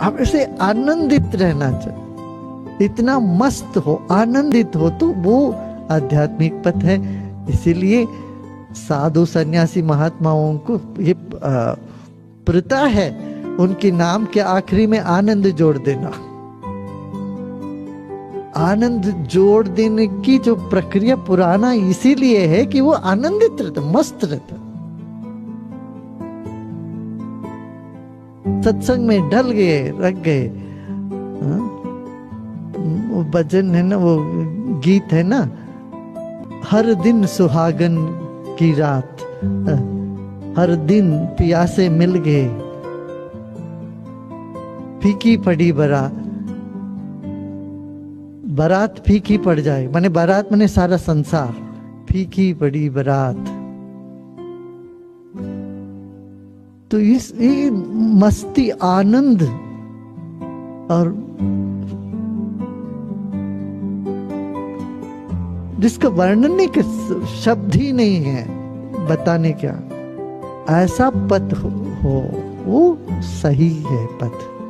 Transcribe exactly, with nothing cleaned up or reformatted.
आप ऐसे आनंदित रहना चाहिए, इतना मस्त हो, आनंदित हो, तो वो आध्यात्मिक पथ है। इसीलिए साधु सन्यासी महात्माओं को ये प्रथा है, उनके नाम के आखिरी में आनंद जोड़ देना। आनंद जोड़ देने की जो प्रक्रिया पुराना इसीलिए है कि वो आनंदित रहता, मस्त रहता, सत्संग में ढल गए, रख गए। वो भजन है ना, वो गीत है ना, हर दिन सुहागन की रात, हर दिन पियासे मिल गए, फीकी पड़ी बारात। बारात फीकी पड़ जाए, माने बारात माने सारा संसार, फीकी पड़ी बारात। तो इस ये मस्ती, आनंद और जिसका वर्णन नहीं कर, शब्द ही नहीं है बताने क्या, ऐसा पथ हो, हो वो सही है पथ।